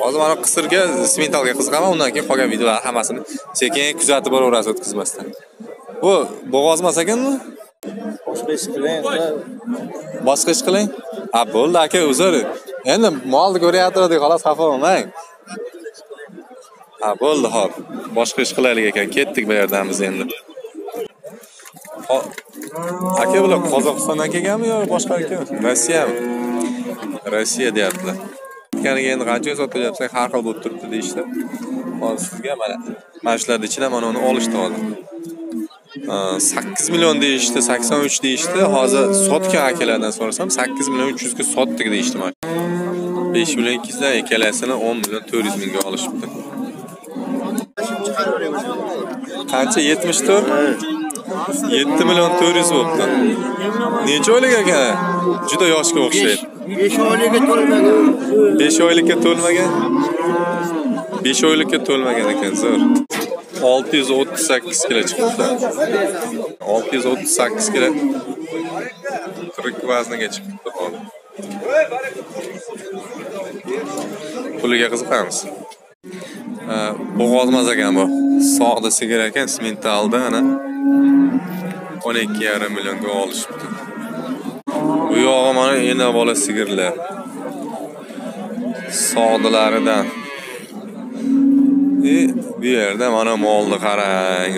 Hozir mana qisirga smentalga qiziqaman, undan keyin qolgan videolar hammasini sekin kuzatib boraverasiz o'tkazmasdan. Bu bo'g'ozmas ekanmi? Boshqa ish qiling. Boshqa ish qiling. Ha, bo'ldi aka, uzr. Endi molni ko'rayotgandik, xolos xafa bo'lmang. Ha, bo'ldi, xo'p. Boshqa ish qilaylik ekan. Ketdik bu yerdan biz endi. Aka, bular Qozog'istondan kelganmi yo boshqa ekan? Rossiyami? Rossiya deyaptilar. Kaniga endi qancha sotilyapsan, har xil bo'lib turibdi deyishdi. Hozir sizga mana shularning ichidan mana uni olishdi hozir. 8 million deyishdi, 83 deyishdi. Hozir sotgan akalardan so'rasam 8 million 300 ga sotdik deyishdi mana. 5 million 200 dan ekalasini 10 million 400 mingga olishibdi. Qancha 74? 7 million 400 bo'libdi. Necha oylik ekan? Juda yoshga o'xshaydi. 5 oylikka to'lmagan. 5 oylikka to'lmagan. 5 oylikka to'lmagan ekan, zo'r. 638 kilo chiqibdi. 638 kilo. 40 vazniga chiqibdi hozir. Puliga qiziqamiz. Bo'g'ozmas ekan bu. Sog'da sigir ekan, smentalda ana 12,5 millionga olishibdi. Bu yog'i mana ena bola sigirlar. Sog'dilaridan. Bu yerda mana molni qarang.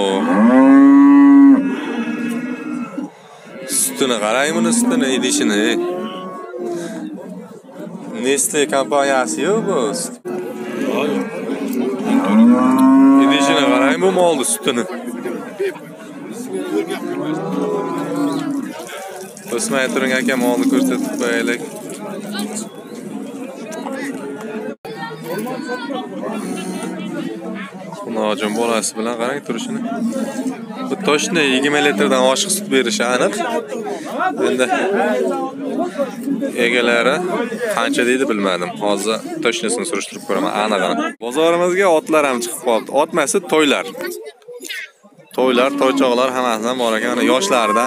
Sutini qarang, buni sutini idishini. Nestle kompaniyasi-yu bu. Idishini qarang, bu molni sutini. O'smay turing aka, molni ko'rsatib qo'yaylik. Nojim bolasi bilan qarang turishini. Bu toshni 20 litrdan oshiq sut berishi aniq. Endi egalari qancha deydi bilmadim. Hozir toshnisini surishtirib ko'raman aniqini. Bozorimizga otlar ham chiqib qoldi. Otmasi to'ylar. To'ylar, to'ychoqlar hammasidan bor ekan. Yoshlardan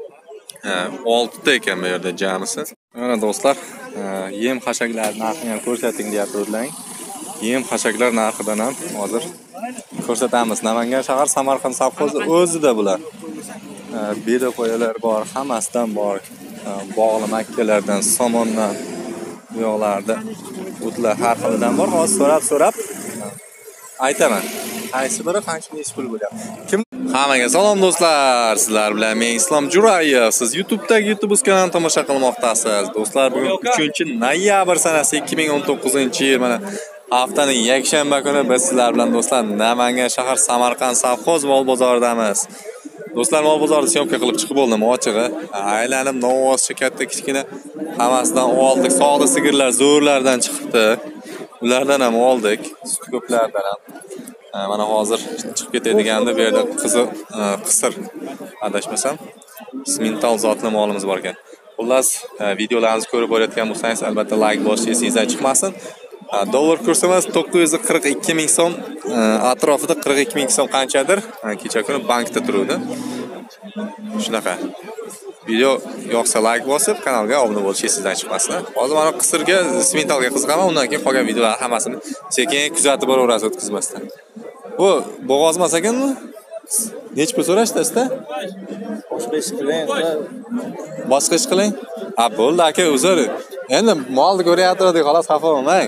6 ta ekan bu yerda jamisi. Mana do'stlar, yem xashaklar narxini ham ko'rsating deyapti o'zlaring. Yem xashaklar narxidan ham hozir ko'rsatamiz. Namangan shahar Samarqand savxozi o'zida bular. Beda qo'yalar bor, hammasidan bor. Bog'li makkalardan, somondan, bu yoqlarda o'tlar har xilidan bor. Hozir so'rab aytaman. Qaysi biri qancha pul bo'lyapti? Kim? Hammaga salom do'stlar. Sizlar bilan men Islom Jurayev. Siz YouTube'dagi YouTube kanalini tomosha qilmoqdasiz. Do'stlar, bugun 3-noyabr sanasi 2019-yil mana haftaning yakshanba kuni biz sizlar bilan do'stlar Namangan shahar Samarqand savxoz mol bozoridamiz. Do'stlar, mol bozorida syomka qilib chiqib bo'ldim, ochig'i. Aylanib novvoscha katta kichkina hammasidan oldik. Sog'da sigirlar zo'rlardan chiqibdi. Ulardan ham oldik, sut ko'plardan ham. Mana hozir chiqib ketadiganida bu yerda qisir adashmasam smental zotli molimiz bor ekan. Xullas, videolarimizni ko'rib borayotgan bo'lsangiz, albatta like bosishni esingizdan chiqmasin. Dollar kursimiz 942 ming so'm, atrofida 42 ming so'm qanchadir. Kecha kuni bankda turuvdi. Shunaqa. Video yoqsa like bosib, kanalga obuna bo'lish esingizdan chiqmasin. Hozir mana qisirga smentalga qiziqaman, undan keyin qolgan videolar hammasini sekin kuzatib boraverasiz o'tkazmasdan. Bu bo'g'ozmas ekanmi? Nech pul so'rashdi-sta? Boshqa ish qiling. Boshqa ish qiling. Ha, bo'ldi aka, uzr. Endi molni ko'rayotgandik, xolos xafa bo'lmang.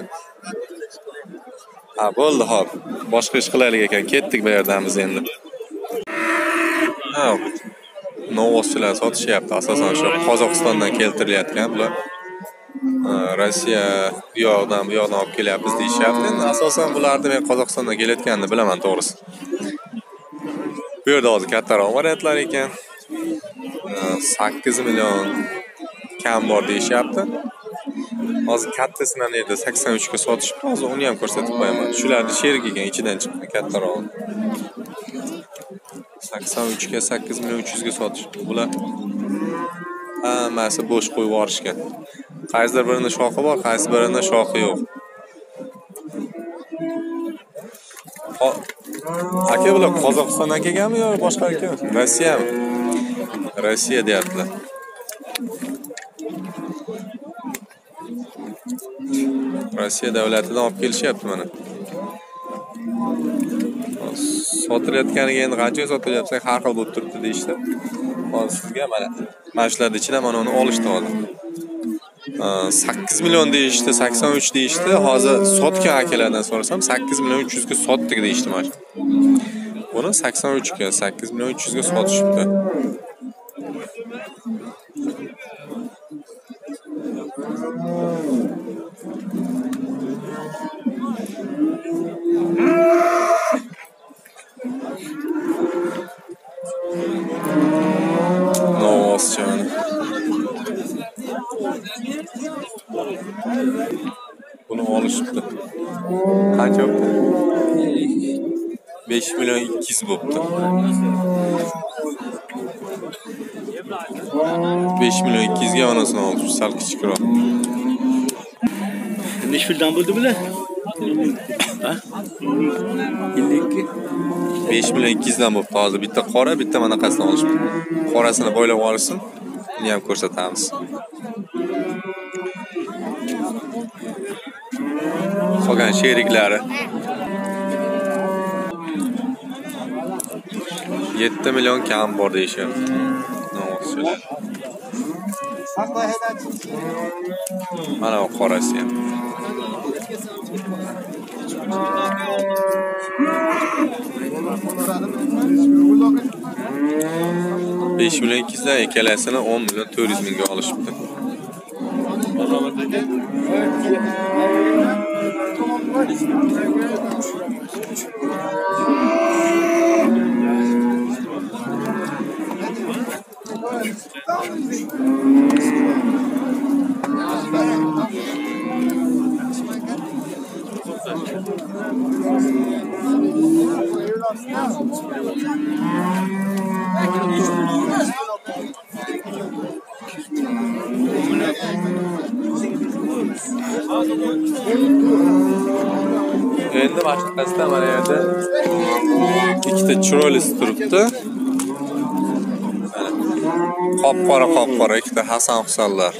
Ha, bo'ldi, xo'p. Boshqa ish qilaylik ekan. Ketdik bu yerdan biz endi. Ha, novvoschilar sotishyapti. Asosan shu Qozog'istondan keltirilayotgan bular. Rossiya bu yoqdan olib kelyapmiz deyishyapti. Endi asosan bularni men Qozog'istondan kelayotganini bilaman, to'g'risi. Bu yerda hozir kattaroq variantlar ekan. 8 million kam bor deyishyapti. Hozir kattasini yerda 83 ga sotishibdi. Hozir uni ham ko'rsatib qo'yaman. Shularni sherik ekan, ichidan chiqqan kattaroq. 83 ga 8 million 300 ga sotishibdi. Bular hammasi bo'sh qo'yib yuborishgan. Qaysidir birida shoxi bor, qaysi birida shoxi yo'q. Aka, bular Qozog'istondan kelganmi yo boshqa ekan? Rossiyami? Rossiya Rossiya davlatidan olib kelishyapti mana. Sotilayotganiga endi qanchaga sotilyapsa har xil bo'lib turibdi deyishdi. Hozir sizga mana shularning ichidan mana uni olishdi hozir. 8 million deyishdi, 83 deyishdi. Hozir sotgan akalardan so'rasam 8 million 300 ga sotdik deyishdi mana. Buni 83 ga 8 million 300 ga sotishibdi. Bunu oluştu. Kaç yaptı? 5 milyon 200 boptu. 5 milyon 200 ga anasını olmuş. Sal kichikroq. Necha puldan bo'ldi bular? Ha? 52. 5 milyon 200 dan boptu hozir. Bitta qora, bitta manaqasini olishdi. Qorasini bo'ylab olsin. Buni ham ko'rsatamiz. Qolgan sheriklari 7 milyon kam bor deyishyapti. Mana bu qorasi ham. Besh million 200 dan ikkalasini 10 million 400 mingga olishibdi. Endi boshqasida mana yerda ikkita chiroylis turibdi. Qop-qora ikkita Hasan Husanlar.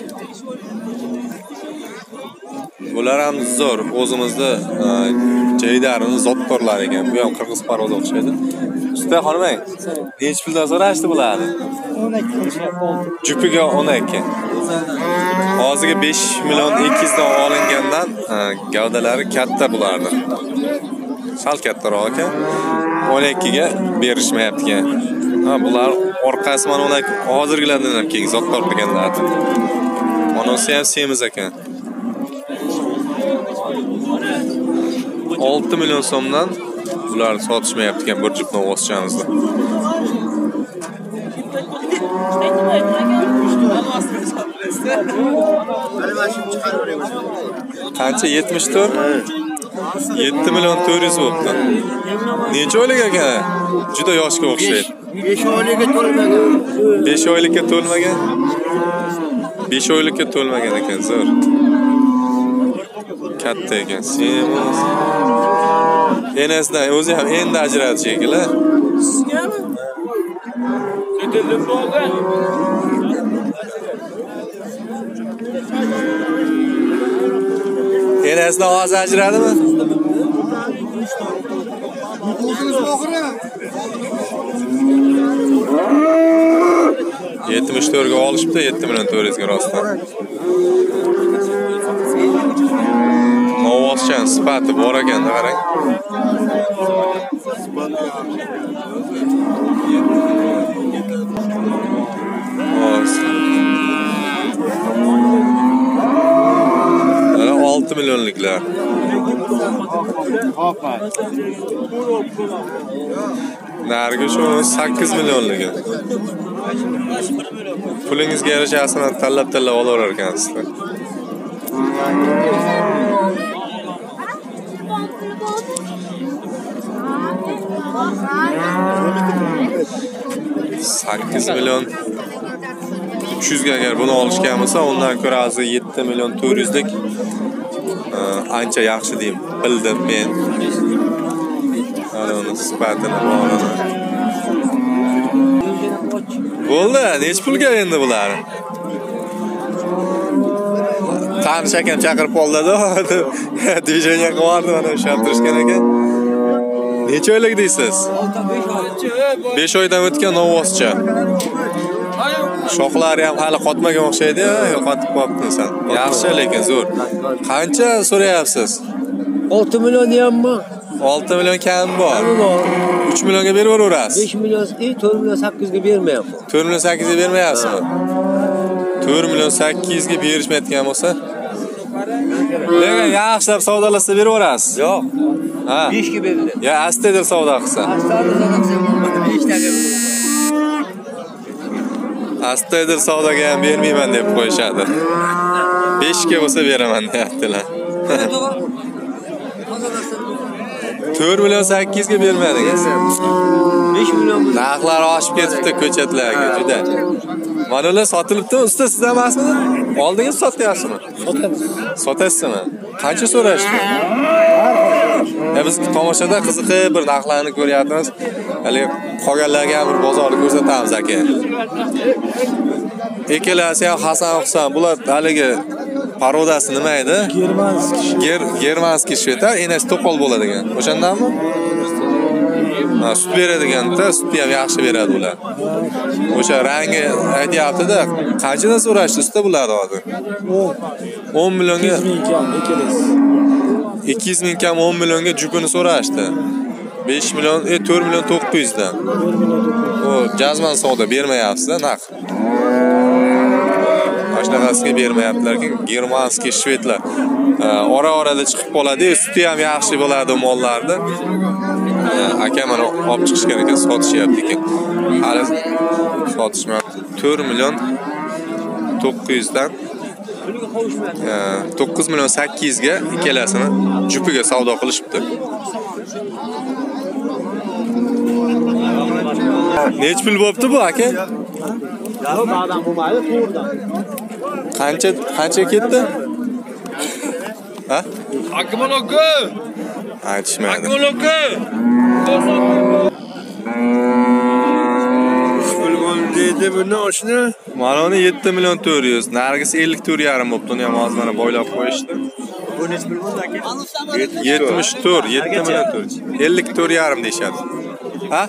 Bular ham zo'r, o'zimizda Jaydarning zottorlari ekan. Bu ham qirg'iz paroda o'xshaydi. Usta xonimang, necha puldan so'rashdi bularni? 12. Jupiga 12. Hozirga 5 million 200 dan olingandan gavdalari katta bularni. Sal kattaroq ekan. 12 ga berishmayapti ekan. Ha, bular orqasi mana ular hozirgilardan ham keyin zottor deganlar. Onasi ham semiz ekan. 6 million so'mdan bular sotishmayapti ekan bir jupni o'sichamizda. Qancha 74? 7 million 400 bo'libdi. Necha oylik ekan? Juda yoshga o'xshaydi. 5 oylikka to'lmagan. 5 oylikka to'lmagan. 5 oylikka to'lmagan ekan, zo'r. Katta ekan, semiz. Enasidan o'zi ham endi ajratish shekilli. Sizgami? Ketilib bo'ldi. Enasidan hozir ajradimi? 74 ga olishibdi, 7 million 400 ga rostdan. Novoschan sifati bor ekan, qarang. Mana 6 millionliklar. Narigi shu 8 millionligi. Pulingizga yarasha aslida tanlab olaverar ekansizlar. Sakkiz million 300 ga agar buni olishgan bo'lsa, undan ko'ra hozir 7 million 400 lik ancha yaxshi deyim. Bildim men. Ana uni sifatini bo'ladi. Bo'ldi, nech pulga endi bular? Tanish akam chaqirib qoldi-da. Dvijeniya qilardi, mana o'sha turishgan ekan. Necha oylik deysiz? 5 oydan o'tgan novvoscha. Shoxlari ham hali qotmagan o'xshaydi, yo'qotib qolibdingiz sen. Yaxshi, lekin zo'r. Qancha so'rayapsiz? 6 million deyapman. 6 million kam bor. 3 millionga berib o'raverasiz. 5 million, 4 million 8 ga bermayapman. 4 million 8 ga bermayapsizmi? 4 million 8 ga berishmayotgan bo'lsa, lekin yaxshilab savdolasa beraverasiz. Yo'q. Ha. 5 ga beriladi. Ya astadir savdo qilsa. Astadir savdoga ham bermayman deb qo'yishadi. 5 ga bo'lsa beraman deyaptilar. 4 million 8 ga bermadingiz. 5 million. Narxlar oshib ketibdi ko'chatlarga juda. Mana ular sotilibdimi? Usta siz emasmi? Oldingiz sotyapsizmi? Sotasizmi? Qancha so'rashdi? Biz tomoshada qiziqib bir narxlarni ko'ryapmiz. Hali qolganlarga ham bir bozorni ko'rsatamiz aka. Ikkalasi ham Hasan Husan, bular haligi parodasi nima edi? Germanskiy shveta, enasi to'qol bo'ladigan. O'shandanmi? Ha, sut beradigan-da, sutni ham yaxshi beradi ular. O'sha rangi aytayapti-da, qanchadan so'rashdi usta bularni hozir? 10 millionga 200 ming kam 10 millionga jupini so'rashdi. 5 million, 4 million 900 dan. O, jazman savdo bermayapsiz-da, naq. Mashinasiga bermayaptilar-ki, germanskiy shvedlar. Ora-orada chiqib qoladi, suti ham yaxshi bo'ladi mollarda. Aka mana olib chiqishgan ekan, sotishyapti ekan. Hali sotishmabdi. 4 million 900 dan 9 million 800 ga ikkalasini jupiga savdo qilishibdi. Nech pul bo'pti bu aka? Qancha ketdi? Ha? Akmoloku! Aytishmaydi. Akmoloku! Dedi buni oshni. Mana uni 7 million 400, nargisi 54,5 bo'pti. Uni ham hozir mana boylab qo'yishdi. Bu nech pul bo'ldi aka? 74, 7 million 400. 54,5 deyshadi. Ha?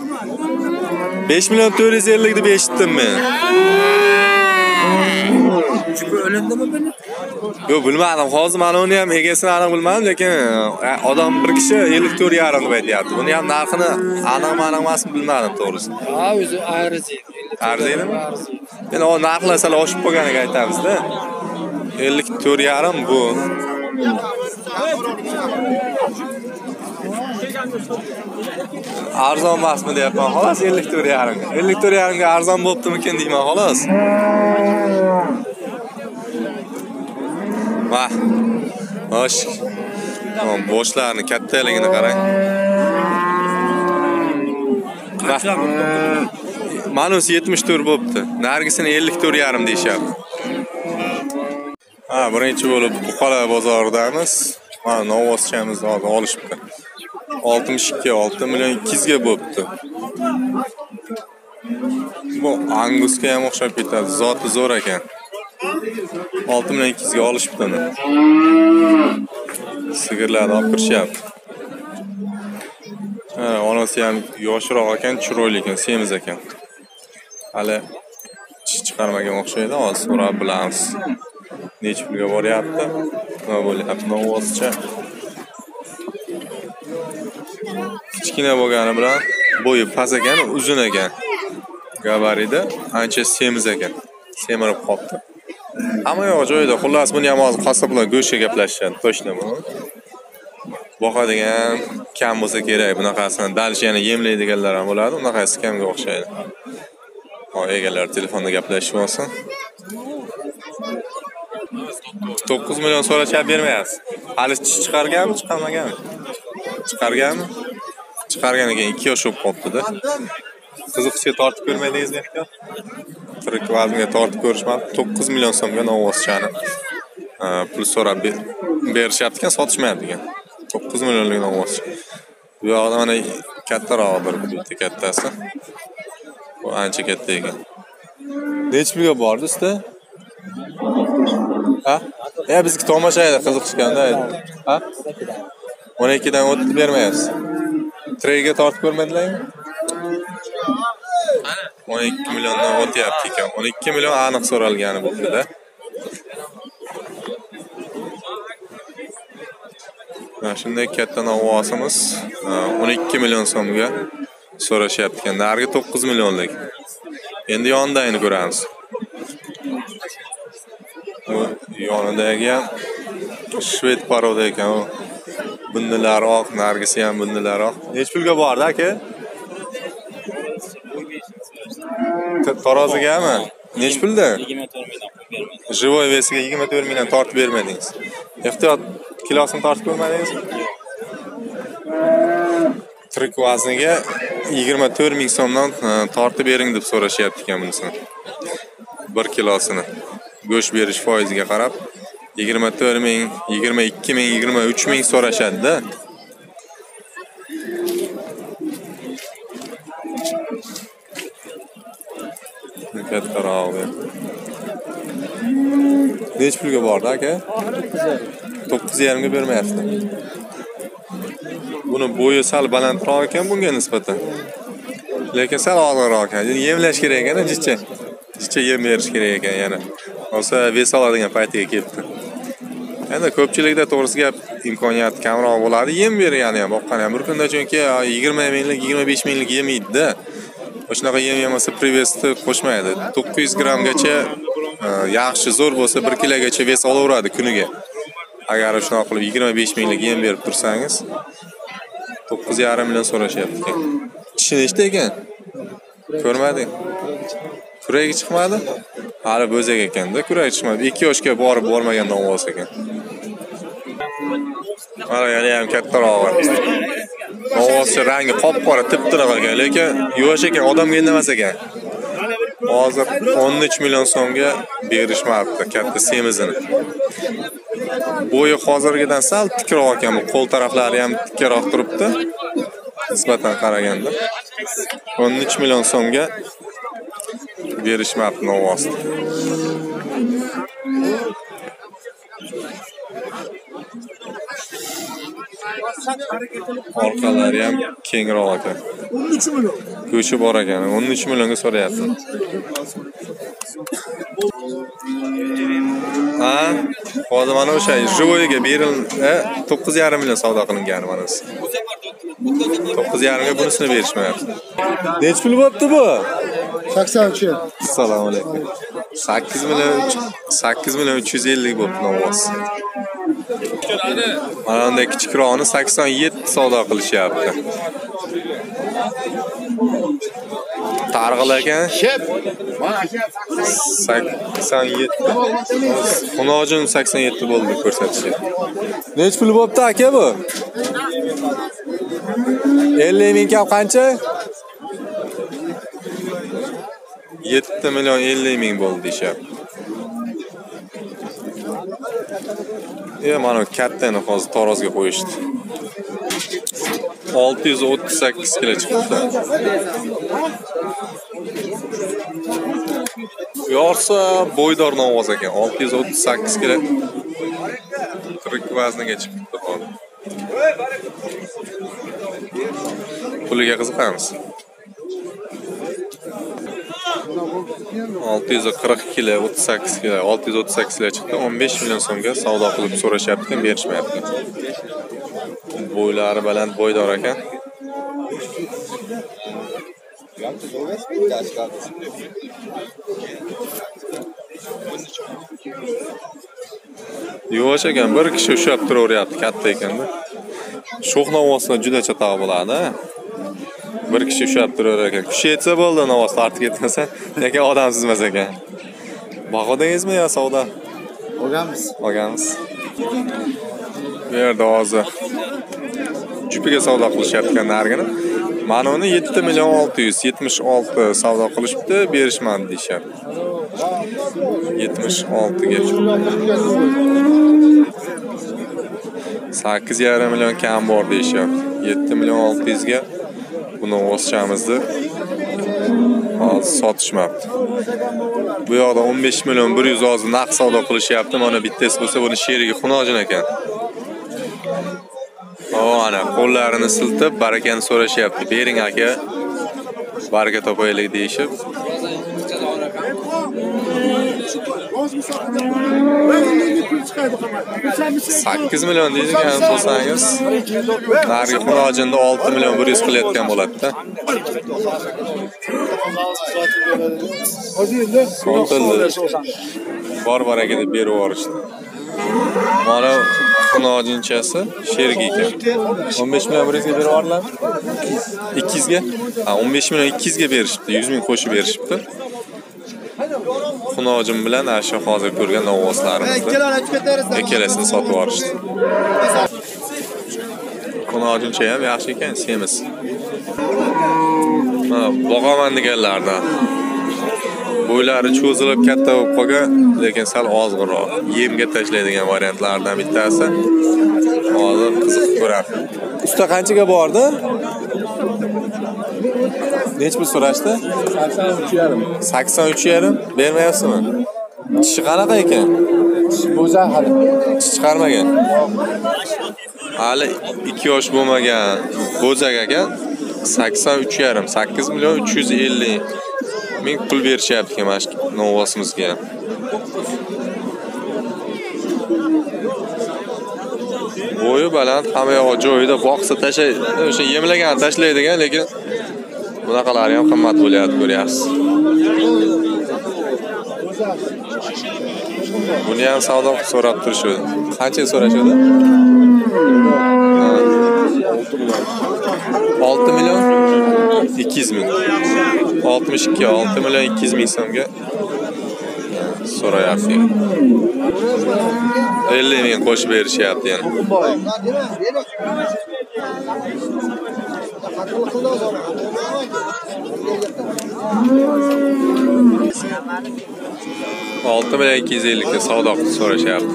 5 million 450 deb eshitdim men. Chuqur o'lindimi buni? Yo'q, bilmadim. Hozir mana uni ham egasini aniq bilmadim, lekin odam bir kishi 54,5 deb aytayapti. Buni ham narxini aniq emasmi bilmadim to'g'risi. Ha, o'zi arziydi. Arziymi? Endi o narxlar sal oshib qolganiga aytamiz-da. 54,5 bu. Arzon emasmi deyapman, xolos 54,5. 54,5 ga arzon bo'ptimikin deyman, xolos. Va. Xo'sh. Boshlarni kattaligini qarang. Manus 74 bo'pti. Nargisini 54,5 deyishyapti. Ha, birinchi bo'lib Buxoro bozoridamiz. Mana novoschamizni hozir olishibdi. 62, 6 million 200 ga bo'pti. Bu Angusga ham o'xshab ketadi. Zoti zo'r ekan. 6 million 200 ga olishibdi uni. Sigirlarni olib kirishyapti. Ha, onasi ham yoshroq ekan, chiroyli ekan, semiz ekan. Hali chiqarmagan o'xshaydi, hozir so'rab bilamiz. Necha pulga boryapti? Nima bo'lyapti? Novvoscha. Kichkina bo'lgani bilan bo'yi past ekan, uzun ekan. Gabarida ancha semiz ekan. Semirib qoldi. Hamma yo'q joyida. Xullas buni ham hozir qassoblar go'shtga gaplashishadi, точно bu. Boqadigan kam bo'lsa kerak, bunaqasini dalsh yana yemlaydiganlar ham bo'ladi, bunaqasi kamga o'xshaydi. Ho, egalar telefonda gaplashib olsin. 9 million so'rashab bermayapsiz. Hali chiqarganmi, chiqarmaganmi? Chiqarganmi? Chiqargan ekan, 2 yosh bo'lib qolibdi-da. Qiziqcha tortib ko'rmadingizmi ehtiyot? Tirik vaznga tortib ko'rishmadi. 9 million so'mga novvoschani pul so'rab berishyapti ekan, sotishmayapti ekan. 9 millionlik novvoscha. Bu yoqda mana kattaroqdir, bitta kattasi. Bu ancha katta ekan. Necha pulga bordi usta? Ha? Bizga tomosha edi, qiziqishganda. Ha? 12 dan o'tib bermayapsiz. Treyga tortib ko'rmadilarmi? 12 milliondan o'tyapti ekan. 12 million aniq so'ralgani bu yerda. Mana shunday katta novvosimiz 12 million so'mga so'rashyapti ekan. Narigi 9 millionlik. Endi yonidagini ko'ramiz. Bu yonidagi ham shved paroda ekan u. Bundilaroq, nargisi ham bundilaroq. Nech pulga bordi aka? Tarozigami? Nech pulda? 24 million bermadim. Живой vesiga 24 million tortib bermadingiz. Ehtiyot kilosini tortib ko'rmadingizmi? Tirik vazniga 24 ming so'mdan tortib bering deb so'rashyapti ekan bunisini. 1 kilosini. Go'sht berish foiziga qarab 24 ming, 22 ming, 23 ming so'rashadi-da. Kattaroq. Nech pulga bordi aka? 9,5 ga bermayapti. Buni bo'yi sal balandroq ekan bunga nisbatan. Lekin sal og'irroq ekan. Yemlash kerak ekan, jichcha. Jichcha yem berish kerak ekan yana. Bo'lsa ves oladigan paytiga kelibdi. Endi ko'pchilikda to'g'risi gap imkoniyat kamroq bo'ladi. Yem bergani ham, boqqani ham bir kunda chunki 20 minglik, 25 minglik yemaydi-da. O'shanaqa yem yemasa privesni qo'shmaydi. 900 grammgacha yaxshi zo'r bo'lsa 1 kilogacha ves olaveradi kuniga. Agar shunaqa qilib 25 minglik yem berib tursangiz 9,5 million so'rashyapti ekan. Tishi nechta ekan? Ko'rmading? Kuragi chiqmadi? Hali bo'zak ekanda, kuragi chiqmadi. 2 yoshga borib bormagan novvos ekan. Mana yana ham kattaroq. Novvosning rangi qop-qora, tip-tiniq ekan, lekin yosh ekan, odamga indamas ekan. Hozir 13 million so'mga berishmoqda katta semizini. Bo'yi hozirgidan sal tikroq ekan, bu qo'l taraflari ham tikroq turibdi. Nisbatan qaraganda 13 million so'mga berishmoqda novvosni. Orqalari ham kengroq ekan. 13 million. Go'shi bor ekan. 13 millionga so'rayapti. Ha? Hozir mana o'sha Живойga berildi, 9,5 million savdo qilingan mana siz. 9,5 ga bunisini berishmayapti. Nech pul bo'pti bu? 83. Assalomu alaykum. 8 million 350 bo'pti novvos. Mana bunday kichikroqni 87 savdo qilishyapti. Targ'il ekan. 87. Xunojin 87 bo'ldi ko'rsatishi. Nech pul bo'pti aka bu? 50 ming kap qancha? 7 million 50 ming bo'ldi deyapti. Mana kattani hozir tarozga qo'yishdi. 638 kilo chiqdi. Yorsa bo'ydor novvoz ekan, 638 kilo. Tirik vazniga chiqdi hozir. Puliga qiziqamiz. 640 kilo, 38 kilo, 638 kilo chiqdi. 15 million so'mga savdo qilib so'rashyapti, berishmayapti. Bo'ylari baland, bo'ydor ekan. Yo'q ekan, bir kishi ushlab turaveryapti, katta ekanda. Sho'x novvoslar juda chatoq bo'ladi. Bir kishi ushlab turar ekan. Kuchi yetsa bo'ldi, novvos tortib ketmasa, lekin odamsiz emas ekan. Bahodingizmi yo savdo? Olganmiz. Bu yerda hozir jupiga savdo qilishyapti nargini. Mana uni 7 million 676 savdo qilishibdi, berishmadi deyapti. 76 ga. 8,5 million kam bor deyapti. 7 million 600 ga buni o'sishamizni hozir sotishmabdi. Bu yoqda 15 million 100 hozir naqd savdo qilishyapti. Mana bittasi bo'lsa buni sherigi Xunojin ekan. Ana qo'llarini siltib barakani so'rashyapti. Bering aka. Baraka topaylik deyishib. 8 million deydigan bo'lsangiz, narigi Xunojinda 6 million 100 qilayotgan bo'ladi-da. Sotildi. Bor baraka deb berib yuborishdi. Mana Xunojinchasi sherigi ekan. 15 million 100 ga berib yubordilar. 200 ga. 15 million 200 ga berishibdi. 100 ming qo'shib berishibdi. Xunojin bilan asha hozir ko'rgan novvoslarimizni ikkalasini sotib yuborishdi. Xunojincha ham yaxshi ekan, semiz. Mana boqaman deganlardan. Bo'ylari cho'zilib katta bo'lib qolgan, lekin sal ozg'inroq. Yemga tashlaydigan variantlardan bittasi. Hozir qiziqib ko'radi. Usta qanchaga bordi? Nech pul so'rashdi? 83,5. 83,5 bermayapsizmi? Tishi qanaqa ekan? Bo'za hali. Tish chiqarmagan. Hali 2 yosh bo'lmagan bo'zak ekan. 83,5, 8 million 350 ming pul berishyapti ekan mana shu novosimizga. Bo'yi baland, hamma yo'q joyida boqsa tashlaydi, o'sha yemlagan tashlaydigan, lekin bunaqalari ham qimmat bo'lyapti, ko'ryapsiz. Buni ham savdo so'rab turishdi. Qancha so'rashadi? 6 million 200 ming. 62, 6 million 200 ming so'mga so'rayapti. 50 ming qo'shib berishyapti yani. 6 million 250 ga savdo so'rashyapti.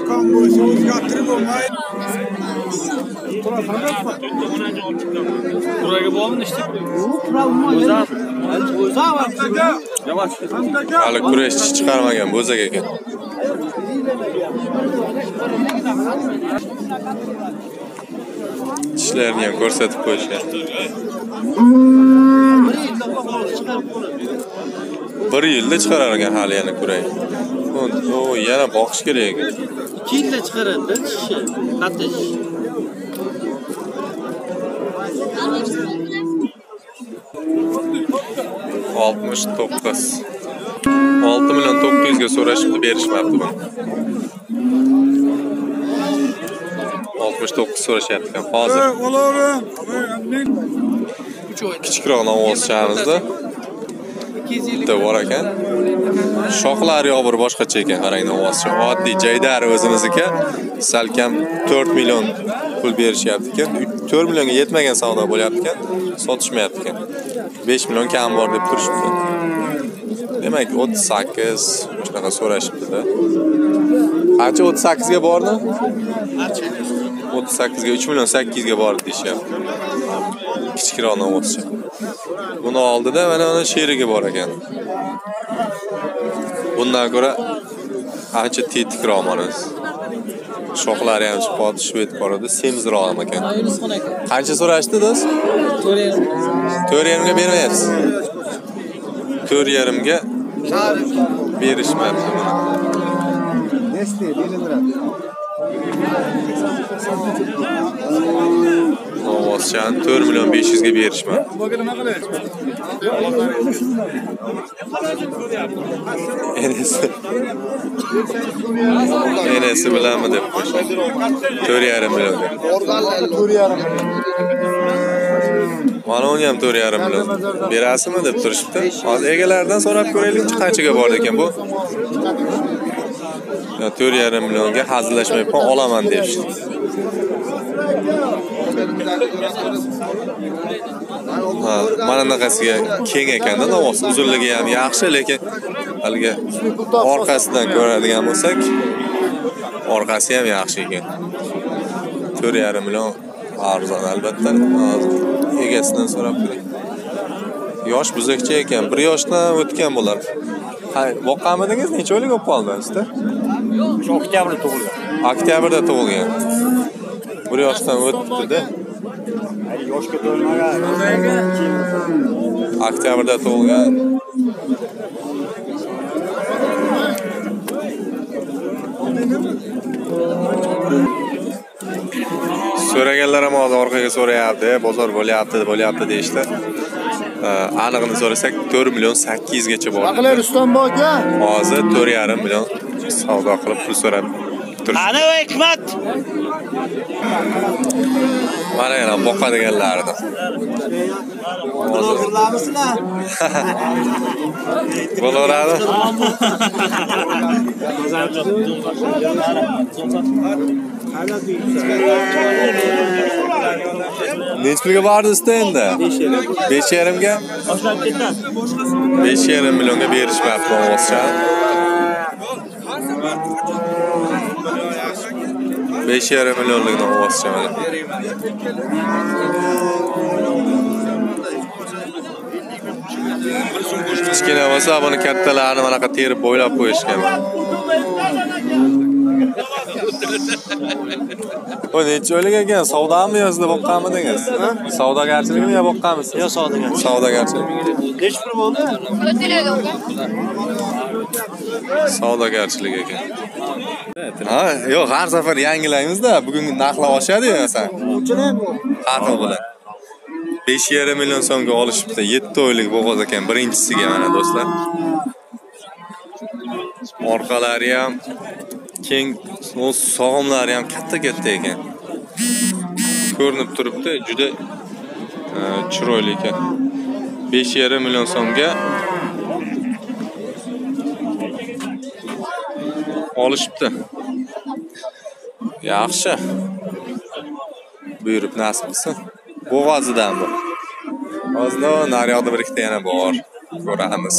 Buraya bağımın işte. Yavaş. Hali kurash chiqarmagan bo'zak ekan. Tishlarini ham ko'rsatib qo'yishgan. 1 yilda chiqarar ekan hali yana kuray. O yana boqish kerak ekan. 2 yilda chiqaradi tishi. Qatish. 69. 6 million 900 ga so'rashibdi, berishmabdi buni. 69 so'rashyapti ekan hozir. Kichikroq novvoschaimizda bitta bor ekan. Shoxlari yo'q, bir boshqacha ekan, qarang novvoscha. Oddiy jaydar o'zimizniki. Salkam 4 million pul berishyapti ekan. 4 millionga yetmagan savdo bo'lyapti ekan, sotishmayapti ekan. 5 million kam bor deb turishibdi. Demak 38 shunaqa so'rashibdi-da. Qancha 38 ga bordi? 38 ga 3 million 800 ga bordi deyishyapti. Kichikroq novvoscha. Buni oldida mana uni sherigi bor ekan. Bundan ko'ra ancha tetikroq mana. Shoxlari ham chiqib, shvet boradi, semizroq ham ekan. Qancha so'rashdi do'st? 4,5 ga bermayapsiz. 4,5 ga berishmayapti buni. Novvoschani 4 million 500 ga berishmayapti. Enesi bilanmi deb qo'yishdi. 4,5 million. Mana uni ham 4,5 million. Berasizmi deb turishibdi. Hozir egalaridan so'rab ko'raylik, qanchaga bor ekan bu. 4,5 millionga hazillashmayman, olaman deyishdi. Mana bunaqasiga keng ekanda, novvos uzunligi ham yaxshi, lekin haliga orqasidan ko'radigan bo'lsak, orqasi ham yaxshi ekan. 4,5 million arzon albatta. Egasidan so'rab ko'ring. Yosh buzakcha ekan. 1 yoshdan o'tgan bo'lar. Boqqanmidingiz? Necha oylik bo'lib qoldi sizda? Oktyabrda tug'ilgan. Oktyabrda tug'ilgan. 1 yoshdan o'tdi-da. Yoshga to'lmagan. Oktyabrda tug'ilgan. So'raganlar ham hozir orqaga so'rayapti, bozor bo'lyapti deyishdi. Aniqini so'rasak 4 million 800 gacha bor. Aqlar Rustamboy aka. Hozir 4,5 million savdo qilib pul so'rab turibdi. Ana hikmat. Mana yana boqadiganlarni. Blogerlarmisizlar? Bo'laveradi. Necha pulga bordingizda endi? 5,5 ga. 5,5 millionga berishmayapti o'zcha. 5,5 millionlikdan o'zcha mana. Kichkina bo'lsa buni kattalarni mana bunaqa terib bo'ylab qo'yishgan. Bu necha oylik ekan? Savdami yozda boqqanmidingiz? Savdogarchilikmi yo boqqanmisiz? Yo, savdogarchilik. Savdogarchilik. Necha pul bo'ldi? Savdogarchilik ekan. Ha, yo'q, har safar yangilaymiz-da. Bugun narxlar oshadi-yu, masalan. Har xil bilan. 5,5 million so'mga olishibdi. 7 oylik bo'g'oz ekan birinchisiga mana do'stlar. Orqalari ham keng, o'z sog'imlari ham katta-katta ekan. Ko'rinib turibdi, juda chiroyli ekan. 5,5 million so'mga olishibdi. Yaxshi. Buyurib nasib qilsin. Bo'g'ozidan bu. Hozir naryoqda bir ikkita yana bor. Ko'ramiz.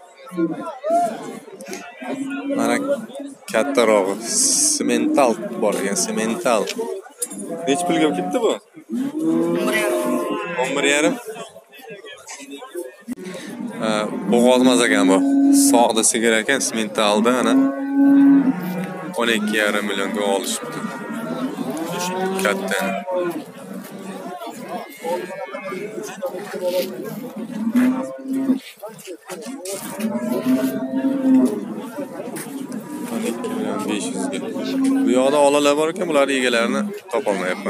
Mana kattarog'i semental bor ekan, semental. Nech pulga ketdi bu? 11,5. Bo'g'ozmas ekan bu. Sog'da sigir ekan, sementalda ana 12,5 millionga olishibdi. Katta. Bu yoqda olalar bor ekan, bular egalarini topolmayapman.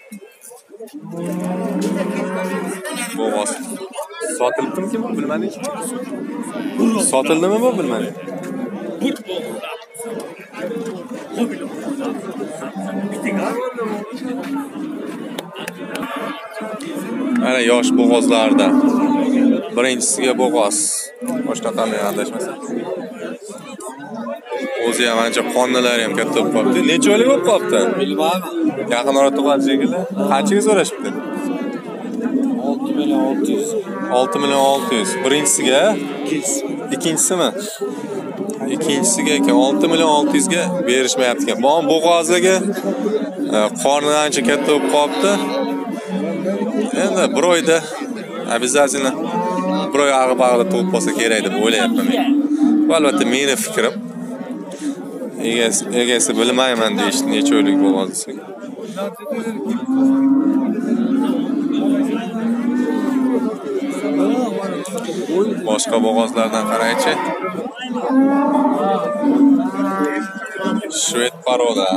Bo'g'oz. Sotilibdimi bu bilmadik. Sotildimi bu bilmadik. Mana yosh bo'g'ozlardan. Birinchisiga bo'g'oz. Boshqa qanday adashmasam. O'zi ham ancha qonnilari ham katta bo'lib qolibdi. Necha oylik bo'lib qolibdi? Bilmayman. Yaqin orada tug'adi shekilli. Qanchaga so'rashibdi? 6 million 600. 6 million 600. Birinchisiga, ikkinchisimi? Ikkinchisiga ekan 6 million 600 ga berishmayapti ekan. Bu bo'g'oziga qorni ancha katta bo'lib qolibdi. Endi bir oyda обязательно bir oy ag'ib-ag'ida tug'ib qolsa kerak deb o'ylayapman men. Bu albatta meni fikrim. Egasi bilmayman deyishdi, necha oylik bo'g'ozi. Boshqa bo'g'ozlardan qaraychi. Shved paroda.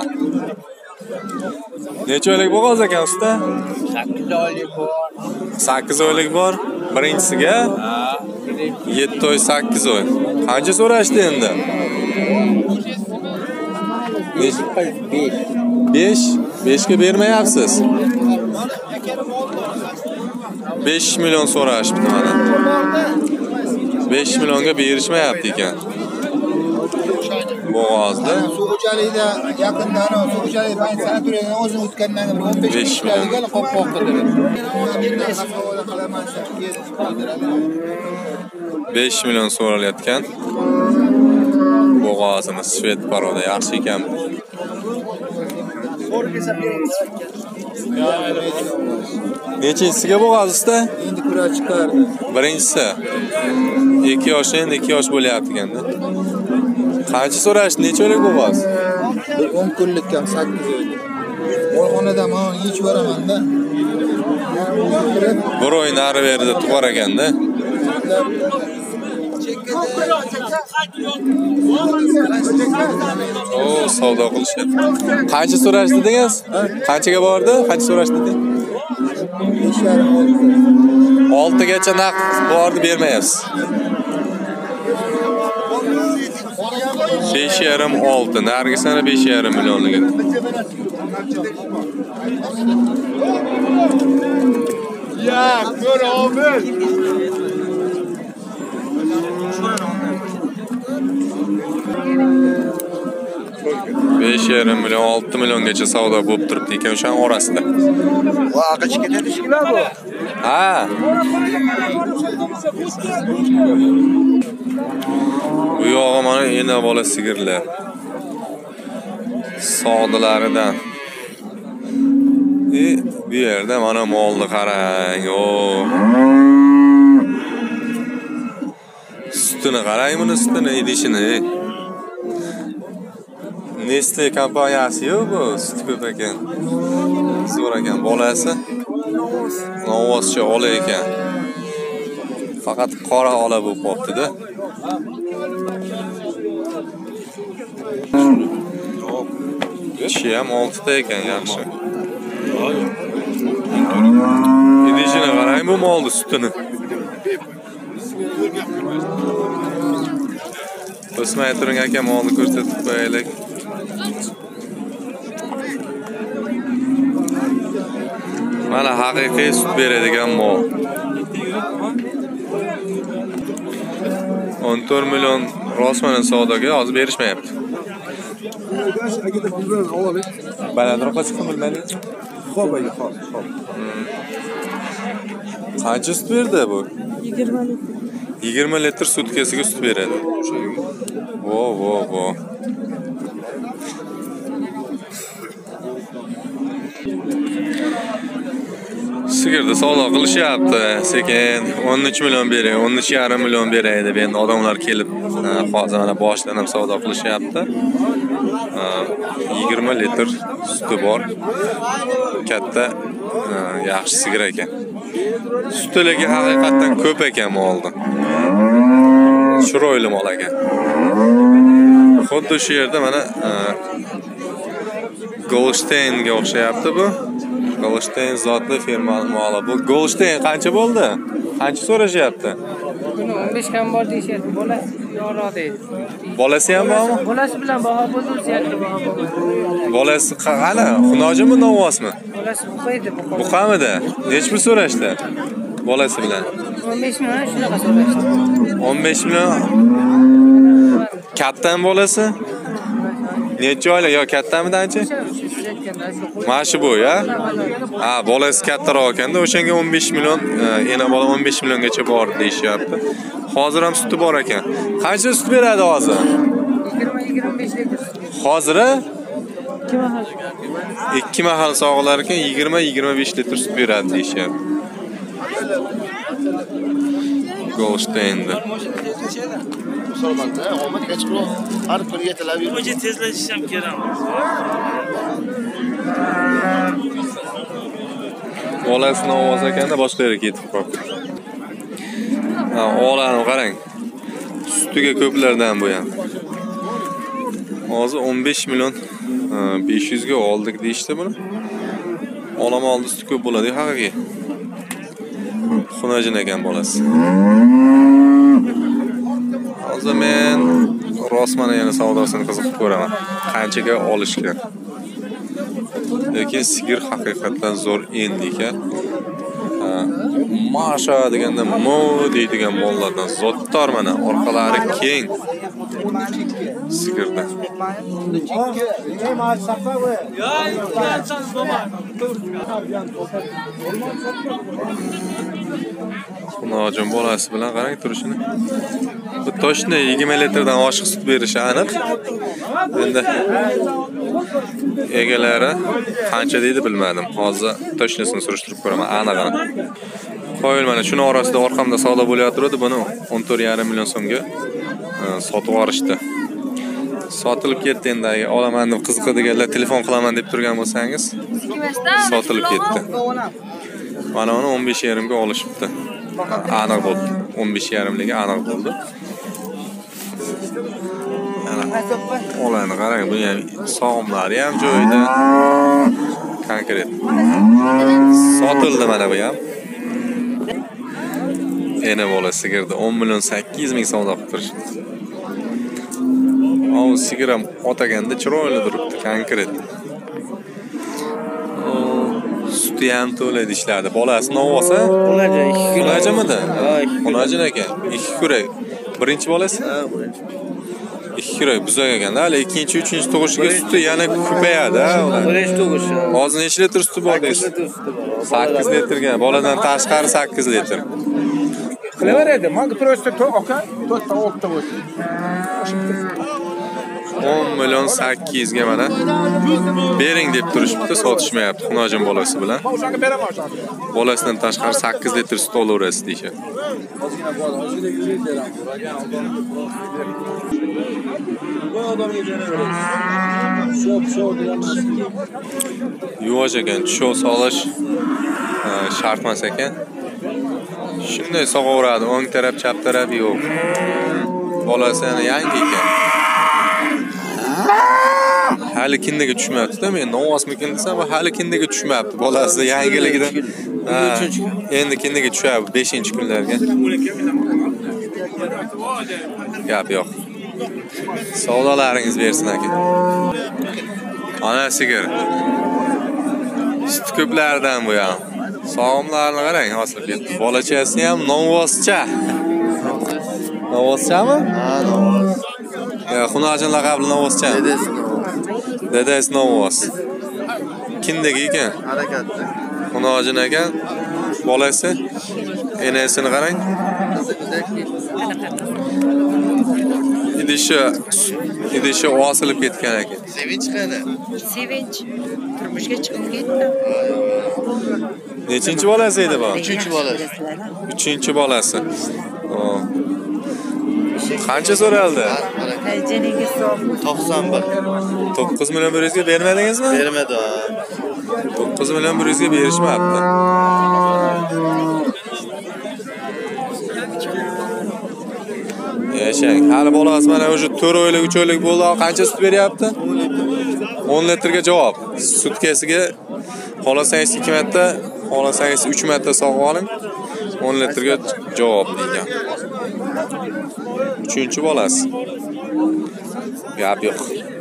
Necha oylik bo'g'oz ekan usta? 8 oylik bor. 8 oylik bor. Birinchisiga 7 oy 8 oy. Qancha so'rashdi endi? 5 ga bermayapsiz. 5 million so'rashibdi mana. 5 millionga berishmayapti ekan. Bo'g'ozda. Suv xo'jaligida yaqindan suv xo'jaligi paytida turgan o'zini o'tgandan 15 million qopqoq qildi. 5 million so'ralayotgan. Bo'g'ozimiz Shved paroda yaxshi ekan. Nechinchisiga bo'g'azi usta? Endi kura chiqardi. Birinchisi. 2 yosh endi 2 yosh bo'lyapti ekanda. Qancha so'rashdi? Necha oylik bo'g'azi? 10 kunlik ham 8 oylik. Molxonada men yechib beraman-da. Bir oy nari berida tug'ar ekanda. O, savdo qilishyapti. Qancha so'rashdi dedingiz? Qanchaga bordi? Qancha so'rashdi deding? 6 gacha naqd bordi bermayapsiz. 5,5-6. Nargisani 5,5 millionligi. Ya, ko'r abi. 5,5 million, 6 milliongacha savdo bo'lib turibdi ekan o'shaning orasida. Va aqlchi ketadishkilar bu. Ha. Bu yog'i mana ena bola sigirlar. Sog'dilaridan. Bu yerda mana molni qarang. O. Sutini qarang, buni sutini idishini. Nestle kompaniyasi-yu bu, sut ko'p ekan. Zo'r ekan bolasi. Novvoscha ola ekan. Faqat qora ola bo'lib qolibdi-da. Kishi ham 6 ta ekan, yaxshi. Idishini qarang bu molni sutini. O'smay turing aka, molni ko'rsatib qo'yaylik. Mana haqiqiy sut beradigan mol. 14 million rostmana savdoga hozir berishmayapti. Balandroqqa chiqib bilmaylik. Xo'p. Qancha sut berdi bu? 20 litr. 20 litr sutkasiga sut beradi. Vo. Sigirda savdo qilishyapti. Sekin 13 million beray, 13,5 million beray deb endi odamlar kelib, hozir mana boshdan ham savdo qilishyapti. 20 litr suti bor. Katta, yaxshi sigir ekan. Sutligi haqiqatan ko'p ekan molda. Chiroyli mol ekan. Xuddi shu yerda mana Goldsteinga o'xshayapti bu. Goldstein zotli firma moli bu. Goldstein qancha bo'ldi? Qancha so'rashyapti? Buni 15 ham bor deyishyapti. Bola yo'q deydi. Bolasi ham bormi? Bolasi bilan baho bo'ldi, o'ziyakli baho bo'ldi. Bolasi qani? Xunojimi, novvosmi? Bolasi buqaydi, Buqamidi? Nech pul so'rashdi? Bolasi bilan 15 million shunaqa so'rashdi. 15 million. Kattami bolasi? Necha oylik yo kattamidi ancha? Mana shu bu, ya? Ha, bolasi kattaroq ekanda, o'shanga 15 million, ena bola 15 milliongacha bor deyishyapti. Hozir ham suti bor ekan. Qancha sut beradi hozir? 20-25 litr. Hozir 2 mahal. 2 mahal sog'lar ekan 20-25 litr sut beradi deyishyapti. Goldsteinda. Musulmonda omad kechqurun har kuni yetilab yuradi. O'zi tezlashish ham kerak. Bolasini ovoz ekanda boshqa yerga ketib qoldi. Ha, olani qarang. Sutiga ko'plardan bu ham. Hozir 15 million 500 ga oldik deyishdi buni. Olama oldi suti ko'p bo'ladi haqiqiy. Xunajin ekan bolasi. Hozir men rostmana yana savdosini qiziqib ko'raman. Qanchaga olishgan. Lekin sigir haqiqatan zo'r endi ekan. Masha deganda mo deydigan mollardan zotdor mana, orqalari keng. Sigirda. Ya, Xunojin bolasi bilan qarang turishini. Bu toshni 20 litrdan oshiq sut berishi aniq. Endi egalari qancha deydi bilmadim. Hozir toshnisini surishtirib ko'raman anig'ini. Qo'yil mana shuni orasida orqamda savdo bo'layotdi, buni 14,5 million so'mga sotib olishdi. Sotilib ketdi endi. Olaman deb qiziqadiganlar telefon qilaman deb turgan bo'lsangiz, sotilib ketdi. Mana uni 15,5 ga olishibdi. Aniq bo'ldi. 15,5 liga aniq bo'ldi. Olani qarang, bu ham sog'imlari ham joyida. Konkret. Sotildi mana bu ham. Ena bola sigirdi 10 million 800 ming savdo qilib turishdi. O sigiram otaganda chiroyli turibdi, konkret. Suti ham to'la dishlardi. Bolasi novosa? Xunajimidi? Xunajin ekan. 2 kurak. Birinchi bolasi? Ha, birinchi. 2 kurak buzak ekan. Hali ikkinchi, uchinchi tug'ishiga suti yana ko'payadi, ha. Birinchi tug'ishi. Hozir necha litr suti bor deysiz? 8 litrga. Boladan tashqari 8 litr. Qilaveradi. Menga prosta aka, to'rtta o'qta bo'ldi. 10 million 800 ga mana bering deb turishibdi, sotishmayapti Xunojin bolasi bilan. Bolasidan tashqari 8 litr sut olaverasiz deyshadi. Yuvosh ekan, tushov solish shart emas ekan. Shunday sog'averadi, o'ng taraf, chap taraf yo'q. Bolasi yana yangi ekan. Hali kindiga tushmayapti-da, men novosmikin desam, hali kindiga tushmayapti. Bolasi yangiligidan. Endi kindiga tushadi 5-kunlarga. Gap yo'q. Savdolaringiz bersin aka. Ana sigir. Sut ko'plaridan bu ham. Sog'imlarni qarang, hosil ketdi. Bolachasi ham novoscha. Novoschami? Ha, novos. Xunojin laqabli novoscha. Dedasi novos. Kindagi ekan. Harakatda. Xunojin ekan. Bolasi enasini qarang. Idishi osilib ketgan ekan. Sevinch qani? Sevinch turmushga chiqib ketdi. Nechinchi bolasi edi bu? 3-bolasi. 3-bolasi. Qancha so'raldi? Janiga so'm 91. 9 million 100 ga bermadingizmi? Bermadi. 9 million 100 ga berishmabdi. Yashang. Hali bolasi mana o'sha 4 oylik, 3 oylik bo'ldi. Qancha sut beryapti? 10 litrga javob. Sutkasiga xolasangiz 2 marta, xolasangiz 3 marta sog'ib oling. 10 litrga javob degan. 3-bolasi. Gap yo'q.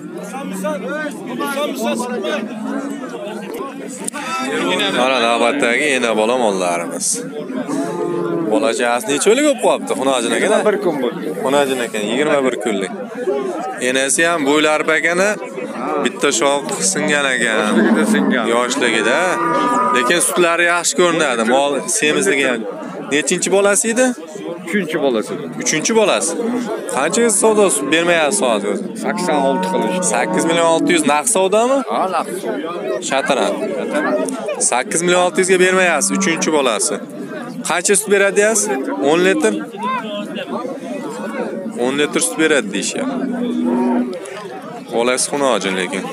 Mana navbatdagi ena bola mollarimiz. Bolachasi necha oylik bo'lib qolibdi? Xunojin ekan. 1 kun bo'ldi. Xunojin ekan 21 kunlik. Enasi ham bo'ylari pakana bitta shoq singan ekan. Yoshligida. Lekin sutlari yaxshi ko'rinadi. Mol semizligi ham. Nechinchi bolasi edi? 3-bolasi. 3-bolasi. Qancha savdo bermayapsiz hozir? 86 qilish. 8 million 600 naqd savdomi? Ha, naqd. Shataran. 8 million 600 ga bermayapsiz 3-bolasi. Qancha sut beradi deysiz? 10 litr. 10 litr sut beradi deyishyapti. Bolasi Xunojin lekin.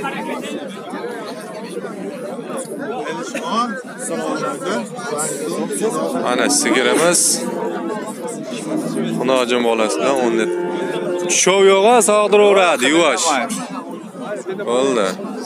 Ana sigirimiz Xunojin bolasidan 10 litr. Shov yo'g'a sog'diraveradi, yuvosh. Bo'ldi.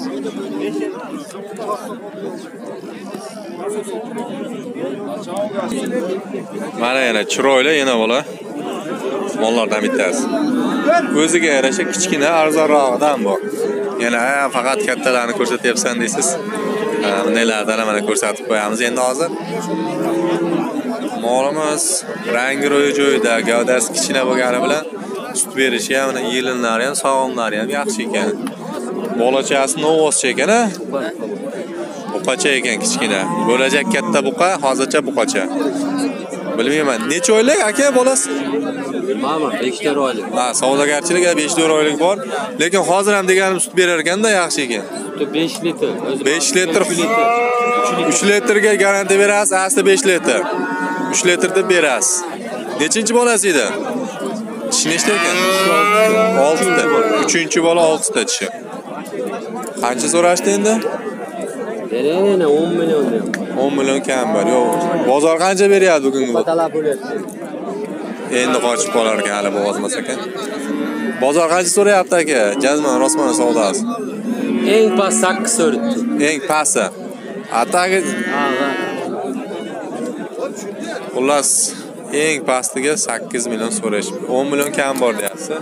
Mana yana chiroyli yana bola. Mollardan bittasi. O'ziga yarasha kichkina arzonroqdan bor. Yana faqat kattalarni ko'rsatyapsan deysiz. Nelardan mana ko'rsatib qo'yamiz endi hozir. Molimiz rangi ro'yi joyida, gavdasi kichkina bo'lgani bilan sut berishi ham, yelinlari ham, sog'imlari ham yaxshi ekan. Bolachasi novoscha ekan-a? Buqacha ekan kichkina. Bo'lajak katta buqa, hozircha buqacha. Bilmayman. Necha oylik aka bolasi? Mana 5 oylik. Ha, savdogarchilik 5 oylik bor. Lekin hozir ham deganim sut berar ekanda, yaxshi ekan. 5 litr. 5 litr. 3 litrga garantiya berasiz, asli 5 litr. 3 litr deb berasiz. Nechinchi bolasi edi? Tishi nechta ekan? 6 ta. 3-chi bola 6 ta tishi. Qancha so'rashdi endi? Yana 10 million. 10 million kam bor. Yo'q. Bozor qancha beryapti bugungi? Talab bo'lyapti. Endi qochib qolar ekan hali bozormas ekan. Bozor qancha so'rayapti aka? Jazman Rosmon savdosi. Eng past 8 so'rayapti. Eng pasti. Atagi xullas eng pastiga 8 million so'rashib, 10 million kam bor deyapsiz.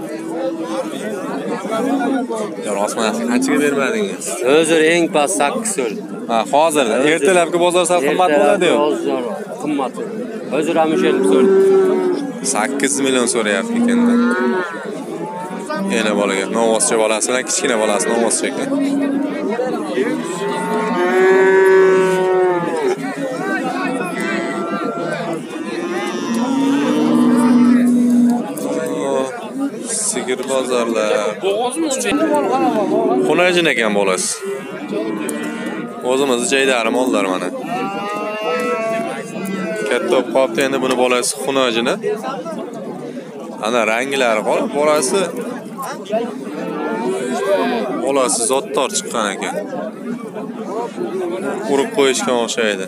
Ya Rosmon qanchaga bermadingiz? Hozir eng past 8 so'rayapti. Ha, hozirda. Ertalabki bozor sal qimmat bo'ladi-yu. Qimmat. Hozir ham o'sha so'rayapti. 8 million so'rayapti ekanda. Yana bolaga novvoscha bolasi bilan kichkina bolasi novvoscha ekan. Sigir bozorlar. Xunajin ekan bolasi. O'zimizni joydari mollar mana. Katta qopda endi buni bolasi xunajini. Ana ranglari qolib, bolasi zotdor chiqqan ekan. Urib qo'yishga o'xshaydi.